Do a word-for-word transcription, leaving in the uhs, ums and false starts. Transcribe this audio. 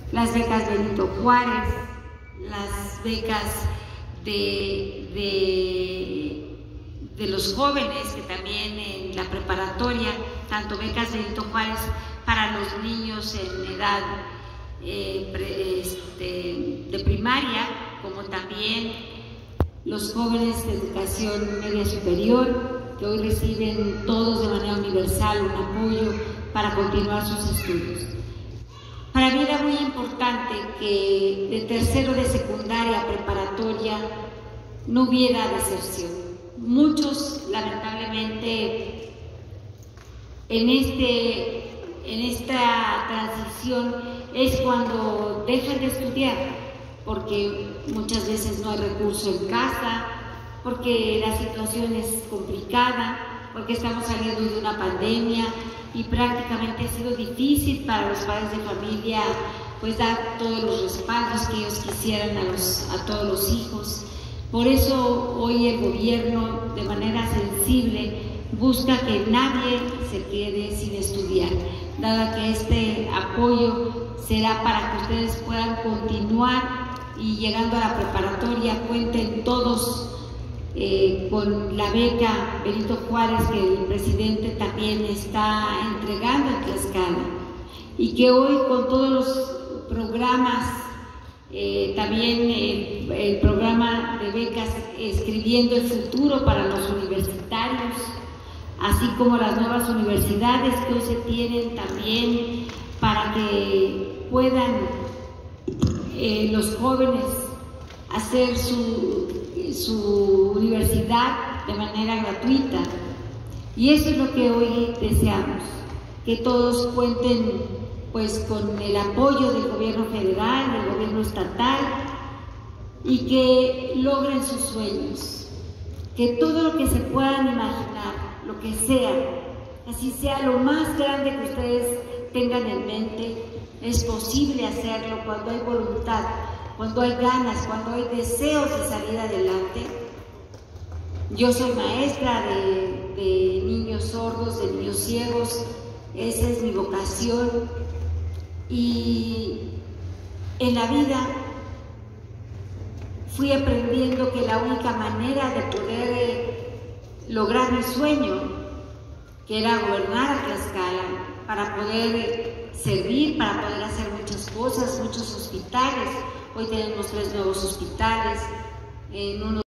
las becas Benito Juárez, las becas de, de, de los jóvenes, que también en la preparatoria, tanto becas Benito Juárez para los niños en edad eh, pre, este, de primaria, como también los jóvenes de educación media superior, que hoy reciben todos de manera universal un apoyo para continuar sus estudios. Para mí era muy importante que de tercero de secundaria a preparatoria no hubiera deserción. Muchos, lamentablemente, en, este, en esta transición es cuando dejan de estudiar, porque muchas veces no hay recurso en casa, porque la situación es complicada, porque estamos saliendo de una pandemia y prácticamente ha sido difícil para los padres de familia pues dar todos los respaldos que ellos quisieran a, los, a todos los hijos. Por eso hoy el gobierno, de manera sensible, busca que nadie se quede sin estudiar, dado que este apoyo será para que ustedes puedan continuar y llegando a la preparatoria cuenten todos eh, con la beca Benito Juárez que el presidente también está entregando en Tlaxcala, y que hoy con todos los programas, eh, también el, el programa de becas Escribiendo el Futuro para los universitarios, así como las nuevas universidades que hoy se tienen también para que puedan eh, los jóvenes hacer su, su universidad de manera gratuita. Y eso es lo que hoy deseamos, que todos cuenten pues con el apoyo del gobierno federal, del gobierno estatal, y que logren sus sueños, que todo lo que se puedan imaginar, lo que sea, así sea lo más grande que ustedes tengan en mente, es posible hacerlo cuando hay voluntad, cuando hay ganas, cuando hay deseos de salir adelante. Yo soy maestra de, de niños sordos, de niños ciegos, esa es mi vocación, y en la vida fui aprendiendo que la única manera de poder eh, lograr mi sueño, que era gobernar a Tlaxcala, para poder eh, servir, para poder hacer muchas cosas, muchos hospitales. Hoy tenemos tres nuevos hospitales, en uno